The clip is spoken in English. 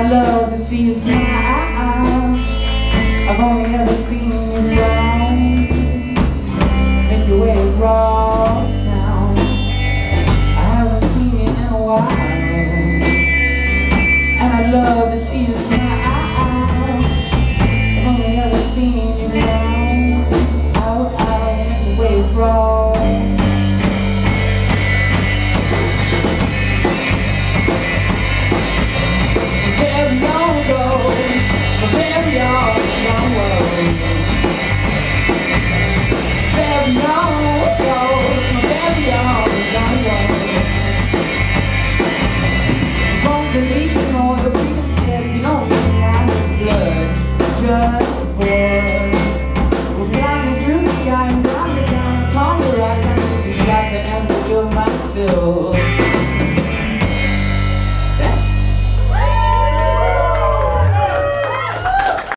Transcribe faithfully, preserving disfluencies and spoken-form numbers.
love to see you smile. I've only ever seen you frown, make your way across town. I haven't seen you in a while, and I love to see you smile. I've only ever seen you frown, out, out, make your way across. We're flying through the sky and down the Congo, I sent you shot to end the field, my field.